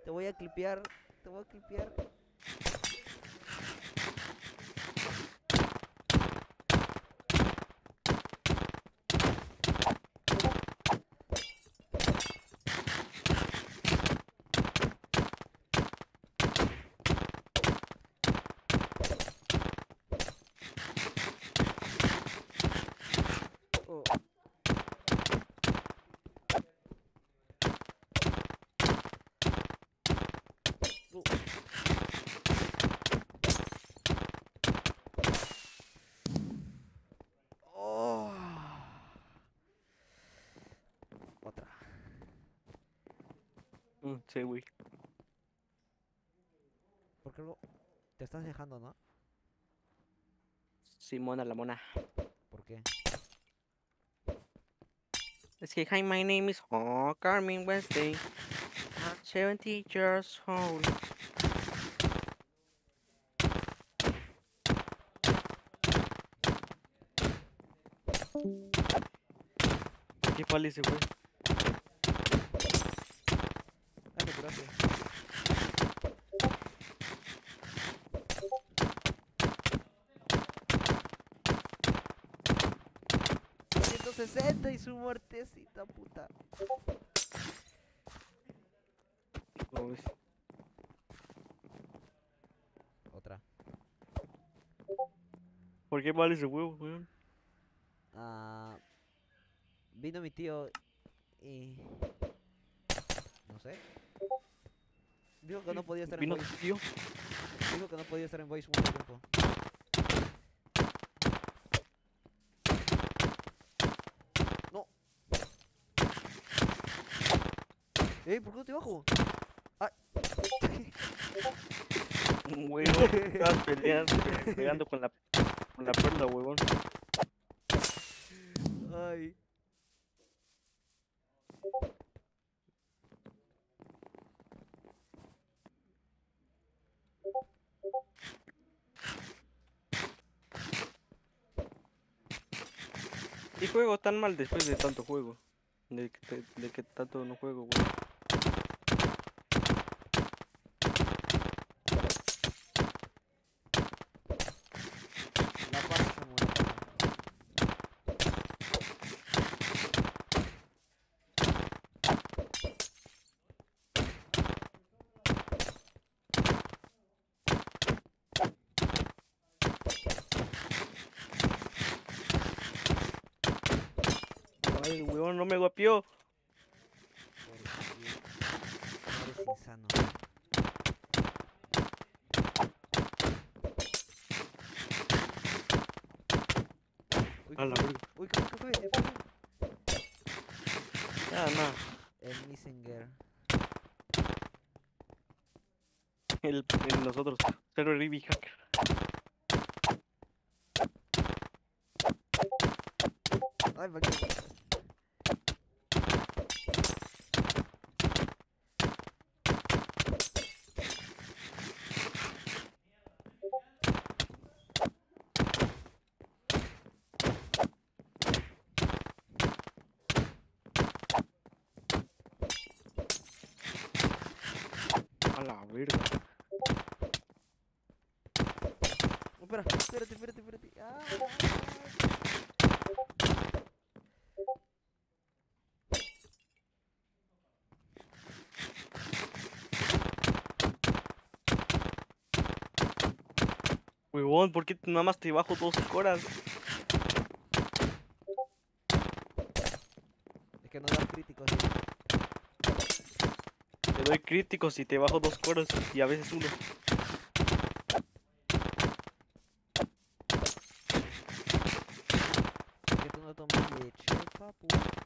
Te voy a clipear. Te voy a clipear. Oh. Oh. Oh. Otra. Sí, güey. ¿Por qué lo... Te estás dejando, ¿no? Simona la mona. ¿Por qué? Es que, hi, my name is Carmen Wednesday. I'm 70 years old. ¿Qué pal ese, güey? Ah, te curaste. 160 y su muertecita, puta. No, ves. Otra. ¿Por qué pal ese huevo, güey? Ah, vino mi tío y... No sé. Dijo que no podía estar en Vino tu voice. tío. Dijo que no podía estar en voice mucho tiempo. No. Ey, ¿por qué no te bajo? Ay. Huevón, estabas peleando, pegando con la perla, huevón. Ay. Y juego tan mal después de tanto juego. De que tanto no juego, güey. La paz se muere. Ay, huevón, no me guapió. Porque eres insano. Uy, A ¿qué la fue? verga. Uy, ¿qué fue? ¿Qué fue? Ah, no. El Messenger. El nosotros. Server Rivi Hacker. Ay, valió. A la verga. Oh, espera, espérate, espérate, espérate. Huevón, ¿por qué nada más te bajo 2 horas? Es que no das críticos. Te doy críticos y te bajo 2 horas y a veces uno. Es que tú no tomas leche, papu.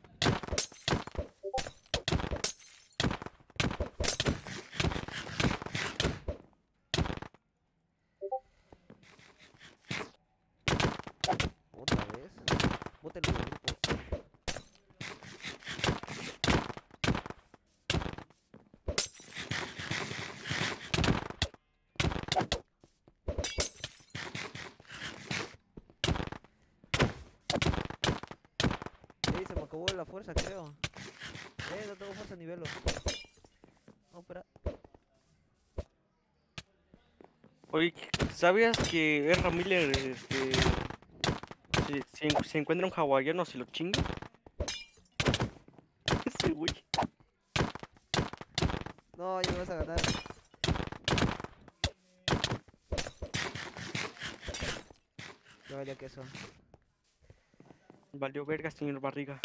Otra vez. Bótenlo del grupo. Ey, se me acabó la fuerza, creo. No tengo fuerza ni velo. No, espera. Oye, ¿sabías que Ezra Miller, se encuentra un hawaiano, se lo chinga? Ese güey. No, ya me vas a ganar. Ya valía queso. Valió verga, señor Barriga.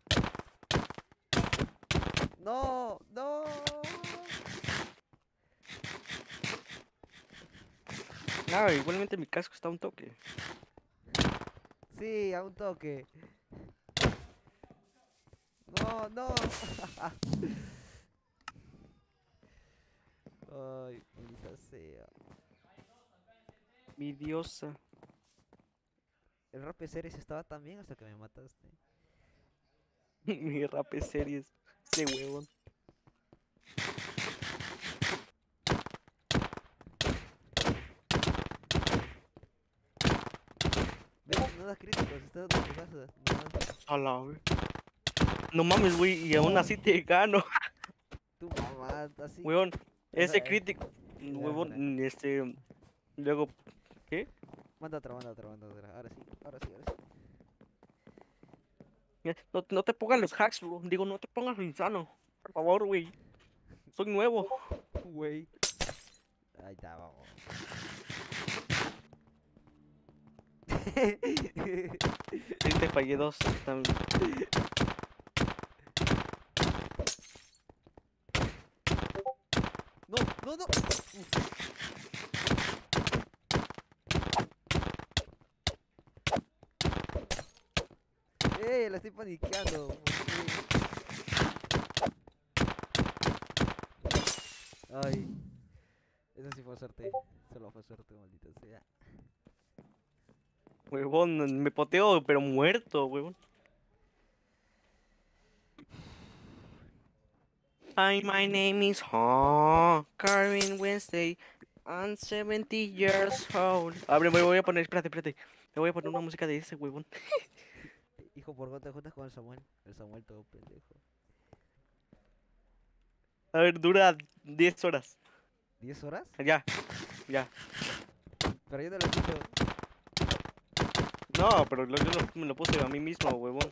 No, no. Ah, igualmente mi casco está a un toque. Sí, a un toque. No, no. Ay, maldita sea. Mi diosa. El rap series estaba tan bien hasta que me mataste. Mi rap series. Ese huevón. ¿Ves? No das críticos, estás dando tu casa. A la ver. No mames, güey, y aún así te gano. Tu mamá, así. Huevón, ese Esa- crítico. Ya, Huevón, espera. luego, ¿qué? Manda otra, manda otra, manda otra. Ahora sí, ahora sí, ahora No te pongas los hacks, bro. Digo, no te pongas lo insano. Por favor, güey. Soy nuevo. sí. Güey. Ahí está, vamos. Sí, te fallé dos también. No, no, no. Uf. La estoy paniqueando. ¿Por qué? Ay, eso sí fue suerte. Solo fue suerte, maldita sea. Huevón, me poteo, pero muerto, huevón. Hi, my name is Carvin Wednesday. I'm 70 years old. A ver, me voy a poner, espérate. Me voy a poner una música de ese huevón. Hijo, ¿por qué te juntas con el Samuel? El Samuel todo pendejo. A ver, dura 10 horas. ¿10 horas? Ya. Pero yo no lo escucho. No, pero me lo puse a mí mismo, huevón.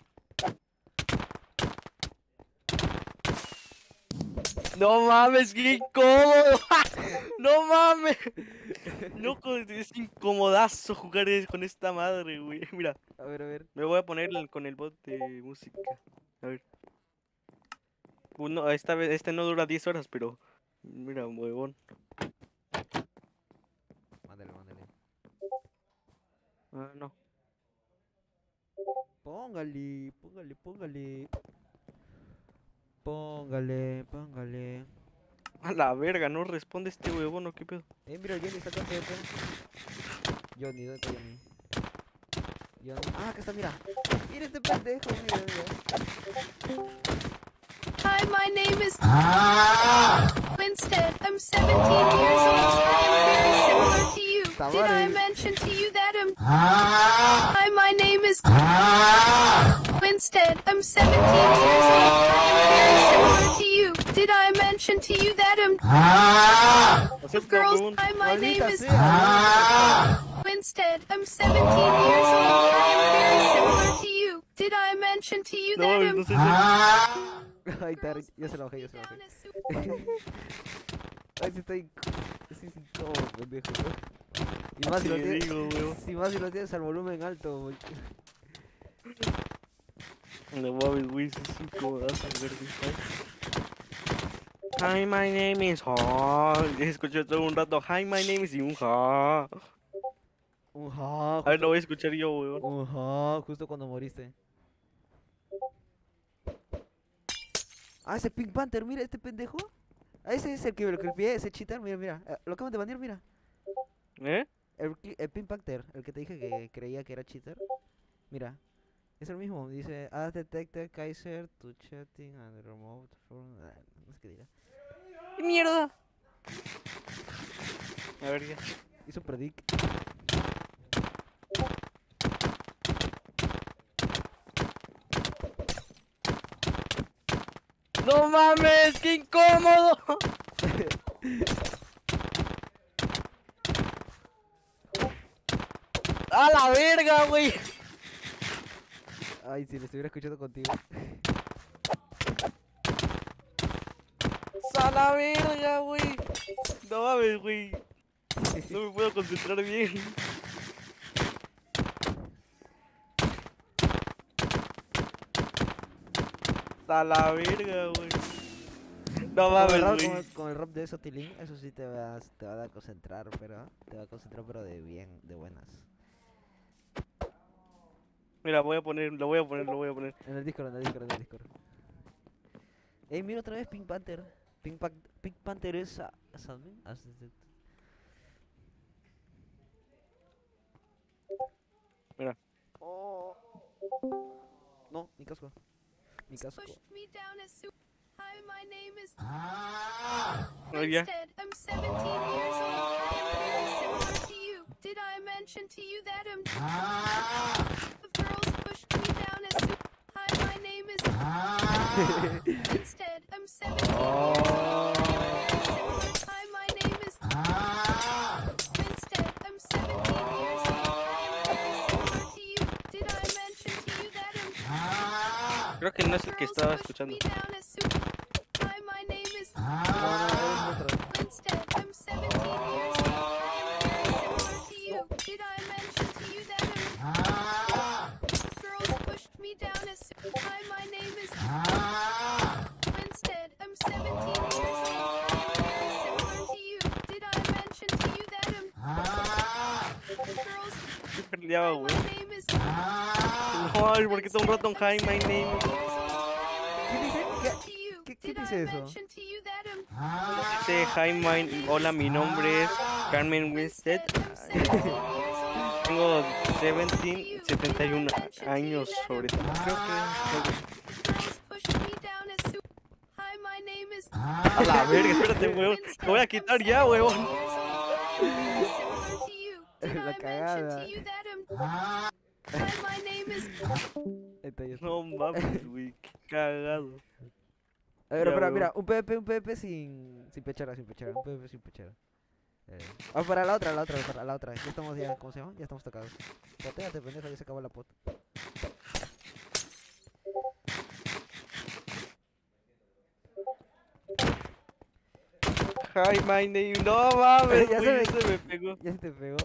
No mames, qué incómodo. No mames. Loco, es incomodazo jugar con esta madre, güey. Mira, A ver. me voy a poner con el bot de música. A ver. Esta vez, este no dura 10 horas, pero mira, huevón. Mándale. Ah, no. Póngale. A la verga, no responde este huevón, ¿o qué pedo? Mira, Johnny está acá, fíjate. Johnny, ¿dónde está Johnny? Ah, acá está, mira. Mira este pendejo, mira. Hi, my name is Winstead. I'm 17 years old. I am very similar to you. Did I mention to you that I'm Hi, my name is Winstead. I'm 17 years old. I am very similar to you. Did I mention to you that I'm girls? Hi, my name is Winstead. I'm 17 years old. I am very similar to you. Did I mention to you that I'm No sé si... Ahí está, yo se lo bajé. Ay, sí está incómodo, pendejo. Y más si lo tienes, más si lo tienes al volumen alto, güey. No mames, güey, es incomodazo, Hi, my name is Escuché todo un rato. Hi, my name is Ja, A ver, lo voy a escuchar yo, weón. justo cuando moriste. Ah, ese Pink Panther, mira este pendejo. Ah, ese es el que lo creepé, ese cheater, mira. Lo acaban de banear, mira. ¿Eh? El Pink Panther, el que te dije que creía que era cheater. Mira. Es el mismo, dice, as detected Kaiser to chatting and remote from... no sé qué dirá. ¡Qué mierda! A ver, ya. Hizo predict. ¡No mames! ¡Qué incómodo! ¡A la verga, güey! Ay, si lo estuviera escuchando contigo. ¡A la verga, güey! No mames, güey. No me puedo concentrar bien. ¡A la verga, güey! No mames, güey. Con el rap de Sotilín, eso sí te va a concentrar, pero te va a concentrar, pero de bien, de buenas. Mira, lo voy a poner. En el Discord, en el Discord, en el Discord. Ey, mira otra vez Pink Panther. Pink Panther es Salmon. Mira. Oh. No, mi casco. Mi casco. Pushed me down as soon. Hi, my name is. Oh, yeah. Instead, I'm 17 years old. I am very similar to you. Did I mention to you that of girls pushed me down as soon. Hi, my name is. Instead, I'm 17 years old. Hi, my name is. Instead, I'm 17 years old. I am very similar to you. Did I mention to you that Creo que no es el que estaba escuchando. Hi, my name is. No, eres otro. Instead, I'm 17 years old. Similar to you. Did I mention to you that girls pushed me down as soon? Hi, my name is. Instead, I'm 17 years old. Similar to you. Did I mention to you that girls? ¿Qué peleaba, Hi, güey? my name is. No, ¿por qué todo un rato en Hi, my name? ¿Qué dice? To you. ¿Qué Did dice I eso? mention to you that Dice Hi, my. Hola, mi nombre es Carmen Winstead. Tengo 71 años sobre todo. Creo que. Hi, my name is. A la verga, espérate, weón. Te voy a quitar ya, weón. La cagada. Hi, my name is. Ahí está, ya está. No mames, güey. Qué cagado. A ver, Ya, espera, weón. mira, un PvP sin pechera, sin pechera, un PvP sin pechera. Para la otra. Ya estamos ya, ¿cómo se llama? Ya estamos tocados. Potéate, pendejo, ya se acabó la pot. Hi, my name. No mames, Ya güey. se Se me pegó. Ya se te pegó.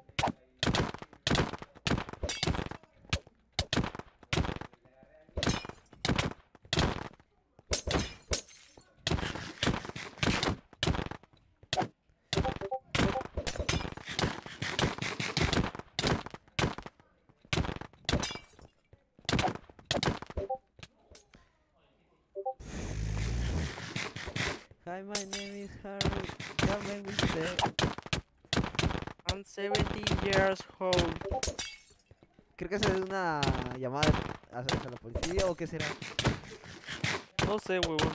Hi, my name is Harry. Carmen Winstead. I'm 70 years old. Creo que esa es una llamada hacia la policía o qué será. No sé, huevón.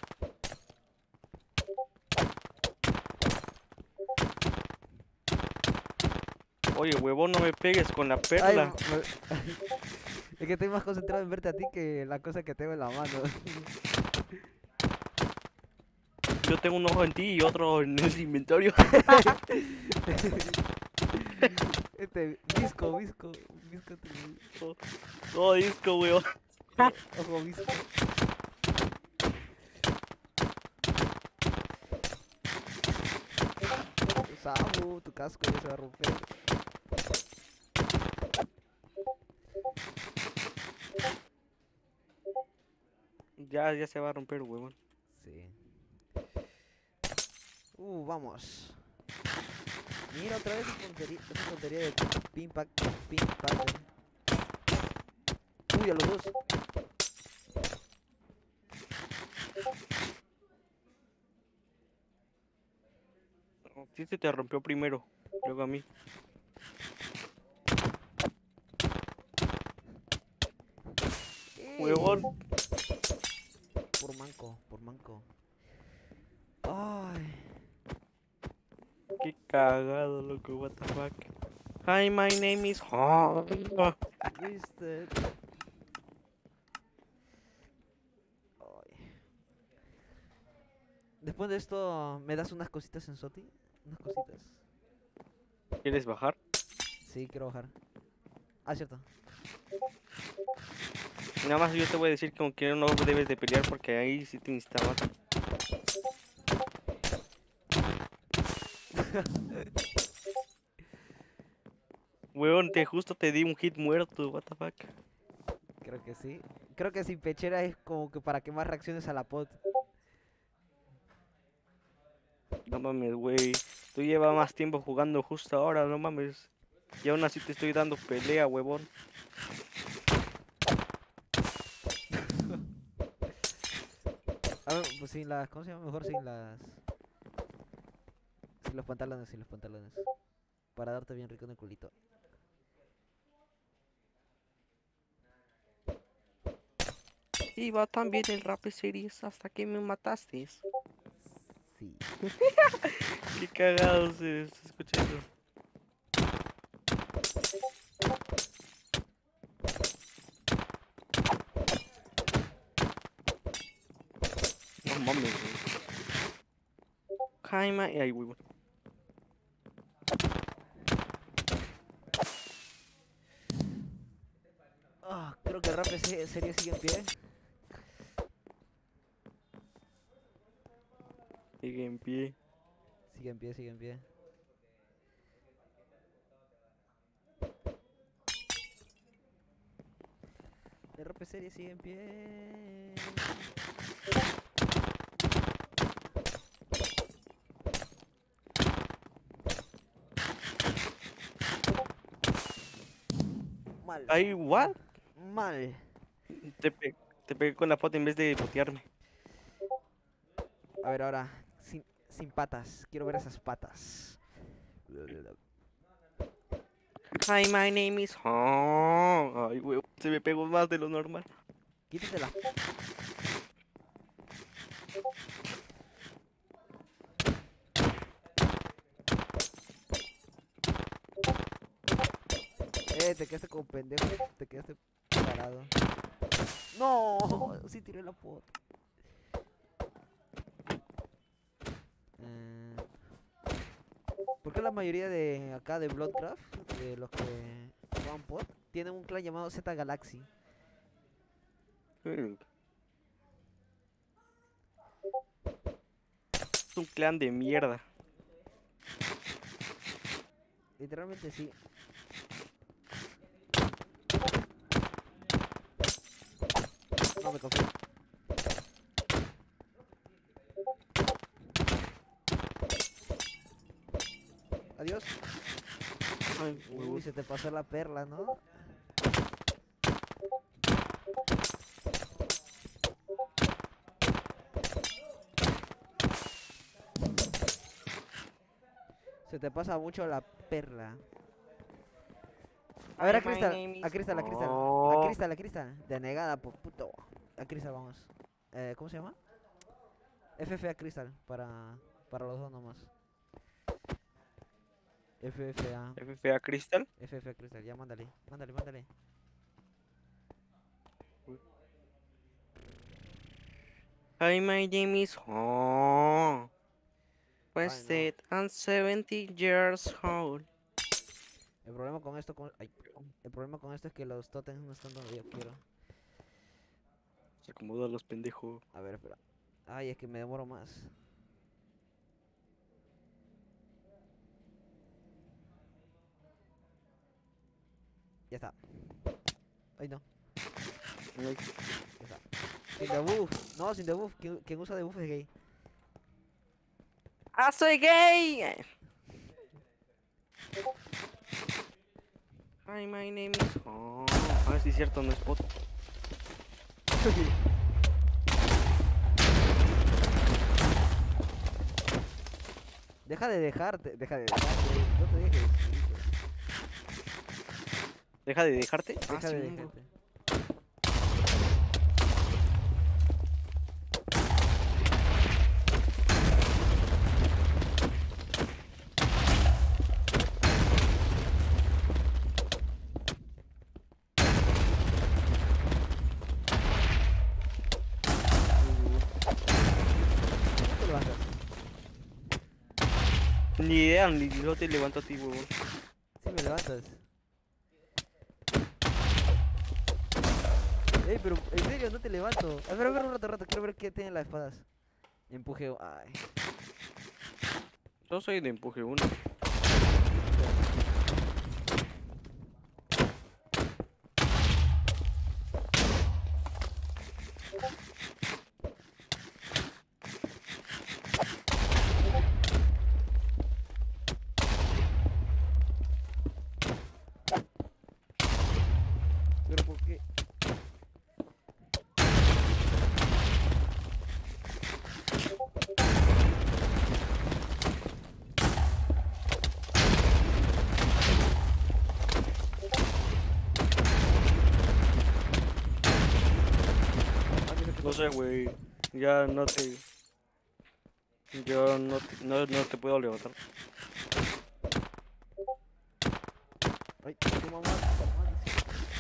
Oye, huevón, no me pegues con la Ay, perla. es que estoy más concentrado en verte a ti que la cosa que tengo en la mano. Yo tengo un ojo en ti y otro en el inventario. Visco. Todo disco, weón. Ojo, visco. Samu, tu casco ya se va a romper. Ya se va a romper, huevón. Sí. Vamos. Mira otra vez esa tontería de Pink Panther. Uy, a los dos. Sí se te rompió primero, luego a mí. Huevón. Por manco. Ay. Qué cagado, loco, what the fuck. Hi, my name is. ¿Viste? Ay. Después de esto, ¿me das unas cositas en Soti? Unas cositas. ¿Quieres bajar? Sí, quiero bajar. Ah, cierto. Nada más yo te voy a decir con quién no debes de pelear porque ahí sí te instaban. Weón, justo te di un hit muerto, what the fuck. Creo que sí. Creo que sin pechera es como que para que más reacciones a la pot. No mames, güey. Tú llevas más tiempo jugando justo ahora, no mames. Y aún así te estoy dando pelea, huevón. A ver, pues sin las... ¿Cómo se llama? Mejor sin las... Sin los pantalones, sin los pantalones. Para darte bien rico en el culito. Iba tan bien el rap series hasta que me mataste. Sí. Qué cagado se escucha eso. No mames, güey. Jaime, ay, güey. Ah, creo que el rap serie sigue en pie. Sigue en pie. Sigue en pie, sigue en pie. El rap serie sigue en pie. Mal. Ay, what? Mal. Te pegué con la foto en vez de botearme. A ver, ahora. Sin patas. Quiero ver esas patas. Hi, my name is Hong. Ay, güey, se me pegó más de lo normal. Quítatela. Te quedaste como pendejo. Te quedaste parado. No, sí tiré la pot. ¿Por qué la mayoría de acá de Bloodcraft, de los que juegan pot, tienen un clan llamado Z Galaxy? Es un clan de mierda. Literalmente sí. No me confío. Adiós. Ay, Uy, güey. se te pasó la perla, ¿no? Se te pasa mucho la perla. A ver, a Hi, my Crystal, name is a Crystal, a Crystal. Hong. A Crystal, a Crystal. Denegada, por puto. A Crystal, vamos. ¿Cómo se llama? FF a Crystal, para los dos nomás. FFA. FFA Crystal. FF a Crystal, ya mándale. Mándale, mándale. Hi, my name is Hong. Ay, Wasted and 70 years old. El problema con esto, ay, el problema con esto es que los totems no están donde yo quiero. Se acomoda los pendejos. A ver, espera. Ay, es que me demoro más. Ya está. Ay, no. Ay, Ya está. Sin debuff. No, sin debuff. Quien usa debuff es gay. ¡Ah, soy gay! Hi, my name is Hong. Ah, sí, es cierto, no es bot. Deja de dejarte. Deja de dejarte. No te dejes. ¿Deja de dejarte? Ah, Deja sí, de no, bro. dejarte. ¿Cómo te levantas? Ni idea, ni yo te levanto a ti, huevón. Sí, me levantas. Ey, pero en serio, no te levanto. A ver, un rato, quiero ver qué tienen las espadas. Empuje. Ay. Yo soy de empuje 1. Pero ¿por qué? Ah, mira qué No sé, pasa. güey. Ya no te. Yo no te puedo levantar. Ay, tu mamá dice.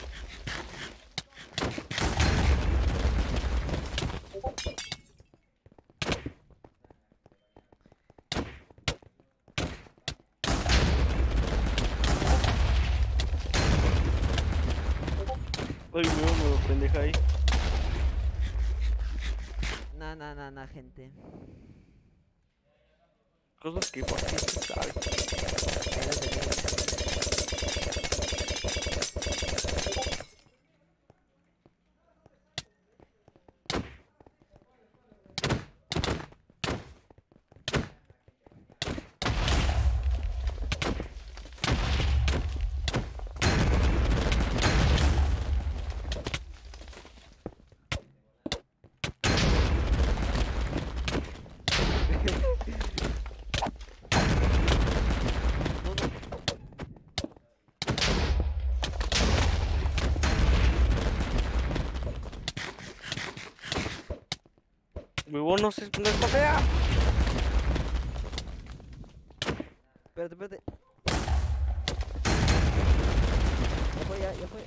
Ay, me pendeja ahí. Nah, gente. Cosas que por qué se sabe. Ahí la tenía. No, no. Huevón, no espatea. Espérate. Ya fue.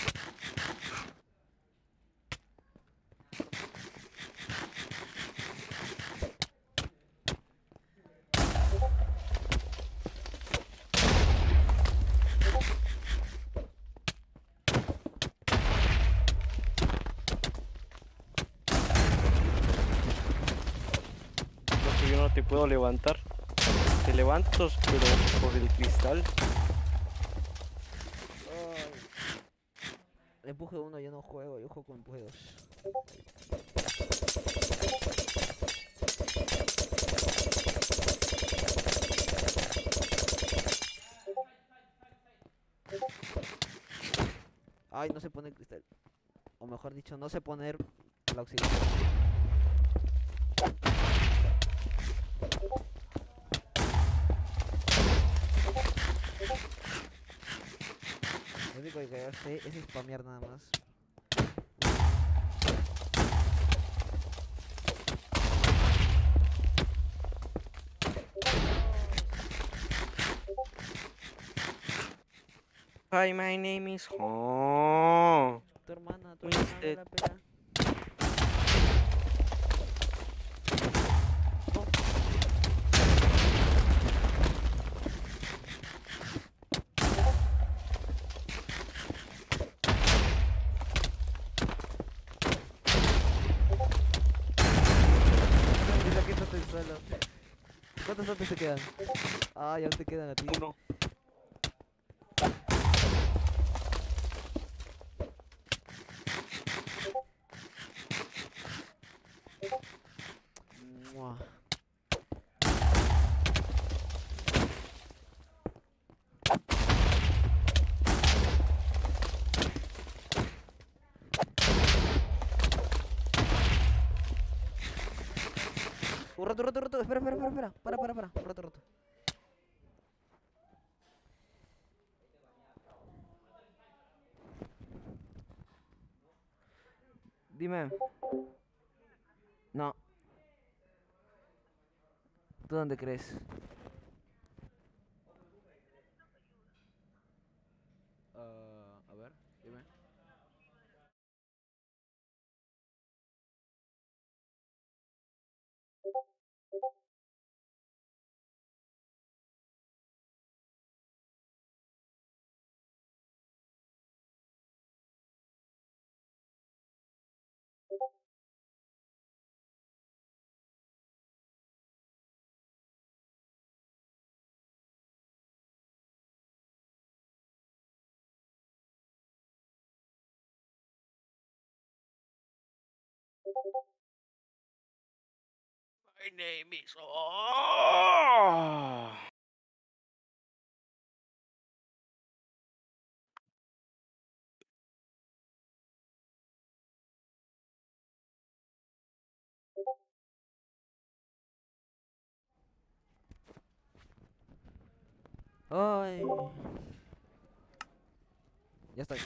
Lo que yo no te puedo levantar. Te levantas, pero por el cristal. Ay. Empuje 1 yo no juego, yo juego con empuje 2. Ay, no se pone el cristal. O mejor dicho, no sé poner el auxiliar. Lo único que sé es spamear nada más. Hi, my name is Ho. Tu hermana Winston. la pela. No, mira que esto el suelo. ¿Cuántos antes te quedan? Ah, ya no te quedan a ti. Uno. Mua. Un rato. Espera. Para. Un rato. Dime. No. ¿Tú dónde crees? A ver, dime. My name is... Oh. Ay. Ya estoy.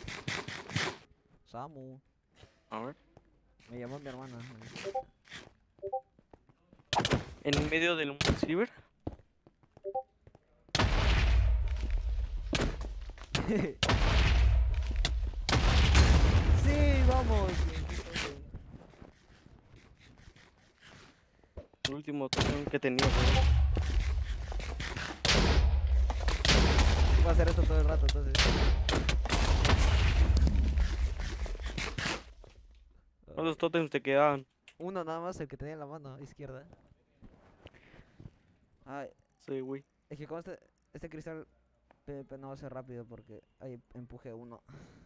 Samu. A ver. Me llamó mi hermana. En medio del ciber. Sí, vamos. El último token que tenía, weón. Voy a hacer esto todo el rato, entonces. ¿Cuántos totems te quedaban? Uno nada más, el que tenía en la mano izquierda. Ay, Sí, güey. es que con este cristal PvP no va a ser rápido porque ahí empuje uno.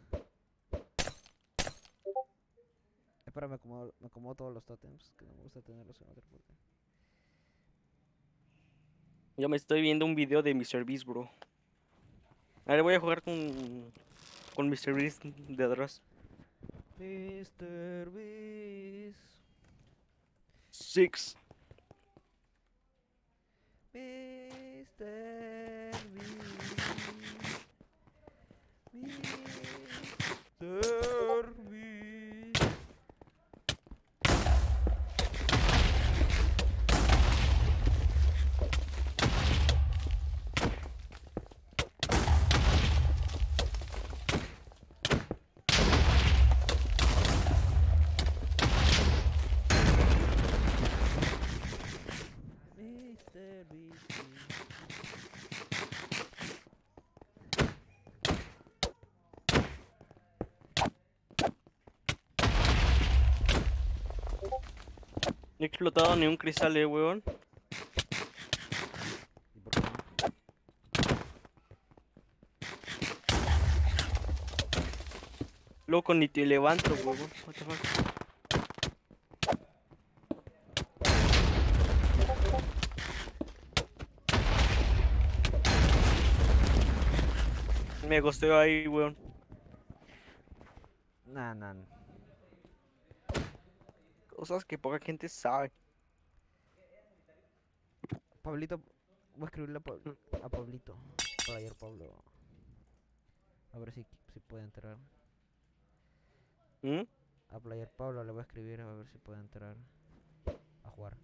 Espera, me acomodo todos los totems, que no me gusta tenerlos en otro porque... Ya me estoy viendo un video de MrBeast, bro. A ver, voy a jugar con MrBeast de atrás. Mr. Beast. 6. Mr. Beast. Mr. Beast. Mr. Beast. No he explotado ni un cristal, weón. ¿Y por qué no? Loco, ni te levanto, weón. What the fuck. Me gosteo ahí, weón. Nah. Cosas que poca gente sabe. Pablito, voy a escribirle a Pablito. Por ayer Pablo. A ver si puede entrar. ¿Mm? A Player Pablo le voy a escribir a ver si puede entrar a jugar.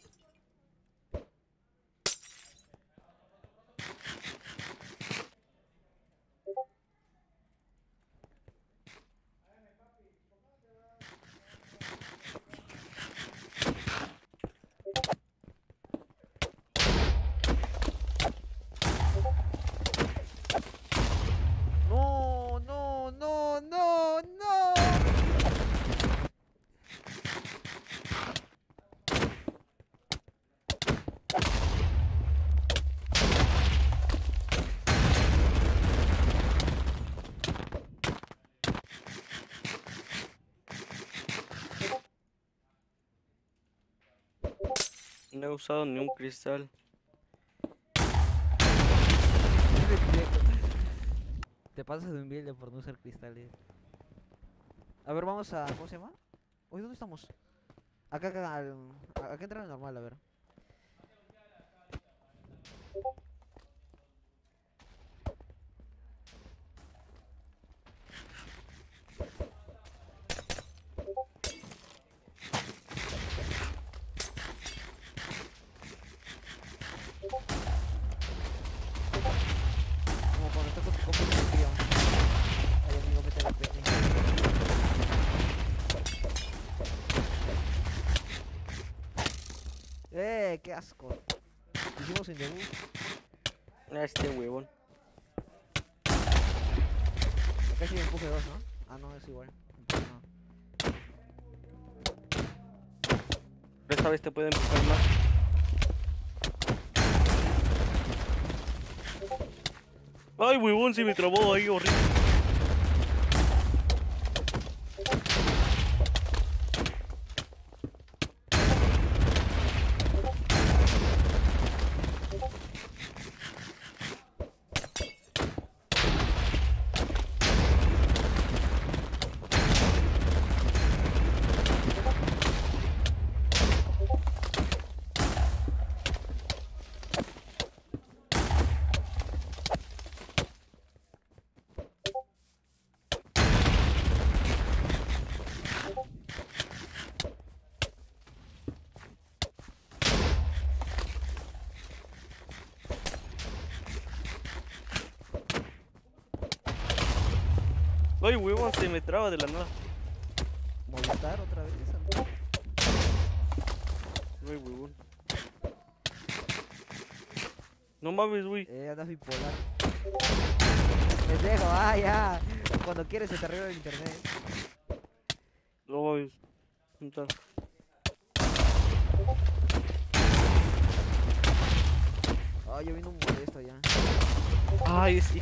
No. No he usado ni un cristal. Te pasas de humilde por no usar cristales. A ver, vamos a... ¿Cómo se llama? Oye, ¿dónde estamos? Acá entra normal, a ver. Como cuando estás con tu compa y te frío. Ay, amigo, mete la pene. Qué asco. Hicimos sin debut. Este huevón. Acá sí me empuje 2, ¿no? Ah, no, es igual. Empuje no. Pero esta vez te puede empujar más. Ay, huevón, se me trabó ahí horrible. Ay, huevón, se me traba de la nada. Movistar otra vez. Ay, huevón. No mames, güey. Andas bipolar. Pendejo, ya. Cuando quieres se te arregla el internet. No mames. ¿Dónde está? Yo vino molesto ya. Ay, sí.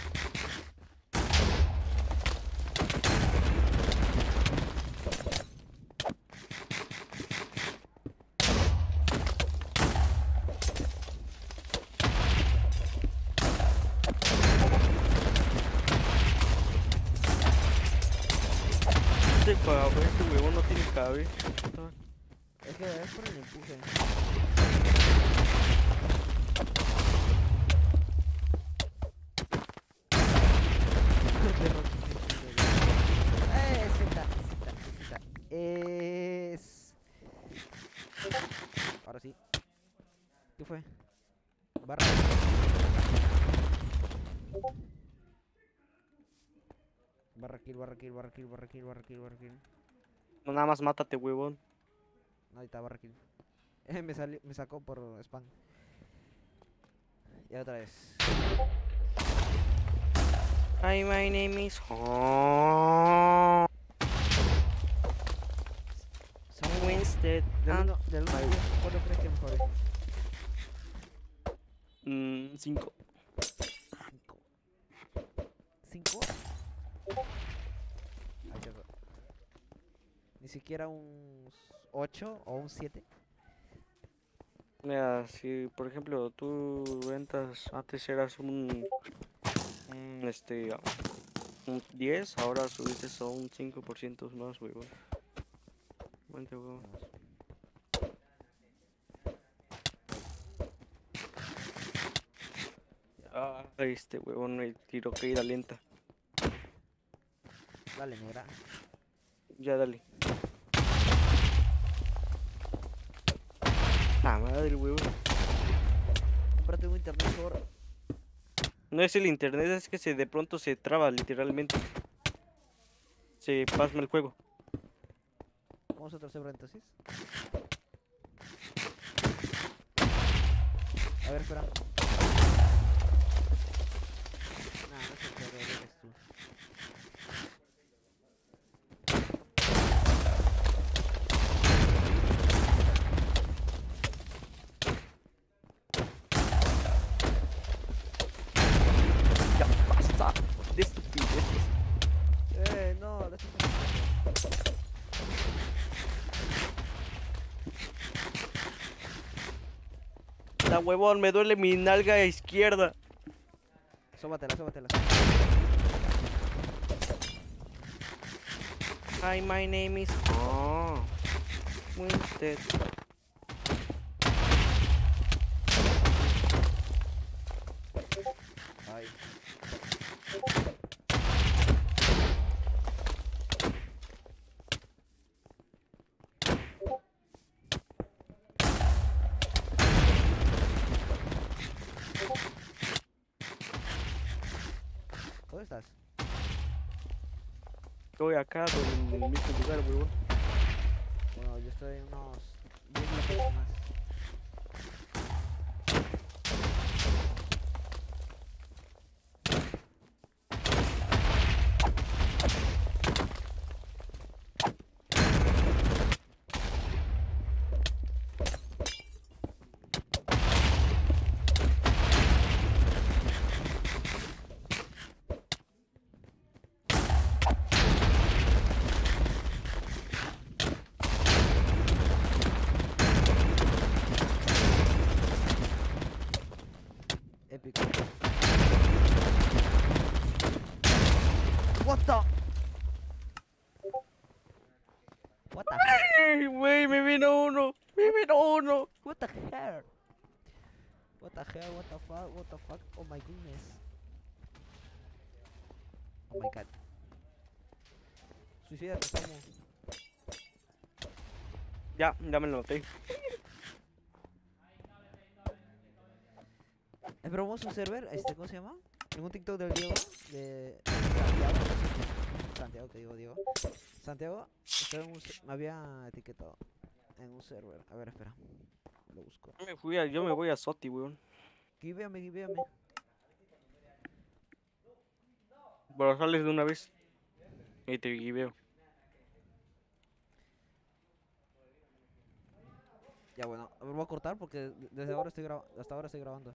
Este huevón no tiene cabeza. Es que es por el empuje. Es. Ahora sí. ¿Qué fue? Barra. Barra kill, barra kill, barra kill, barra kill, barra kill, barra kill. No, nada más mátate, huevón. No, ahí está, barra kill. Me sacó por spam. Y otra vez. Hi, my name is Hong. Winstead. Del 1 al 10, ¿cuánto crees que mejore? 5. 5. Ahí quedó. Ni siquiera un 8 o un 7. Mira, si por ejemplo tú ventas, antes eras un 10, ahora subiste a un 5% más, huevón. Vente, huevón. Ah, este huevón me tiró caída lenta. Dale, negra. Ya, dale. La madre, huevón. Cómprate un internet ahora. No es el internet, es que de pronto se traba, literalmente. Se pasma el juego. Vamos a otro paréntesis. A ver, espera. Nah, no es el server, eres tú. Ya basta de estupideces. No, la estoy. La huevón, me duele mi nalga izquierda. Sóbatela, sóbatela. Hi, my name is Winstead. Ay. ¿Dónde estás? Estoy acá en el mismo lugar, huevón. Bueno, yo estoy unos 10 bloques más. Épico. What the? What the? ¡Ay, güey! ¡Me vino uno! ¡Me vino uno! What the hell? What the hell? What the fuck? What the fuck? Oh my goodness. Oh my god. Suicídate, Samu. Ya me lo noté. Pero vamos a un server, ¿cómo se llama? En un TikTok del Diego de Santiago. Santiago, que digo Diego. Santiago estaba me había etiquetado en un server. A ver, espera. Lo busco. Yo me voy a Soti, weón. Giveame, giveame. Pero sales de una vez. Y te guiveo. Ya bueno, a ver, voy a cortar porque desde ahora estoy grabando. Hasta ahora estoy grabando.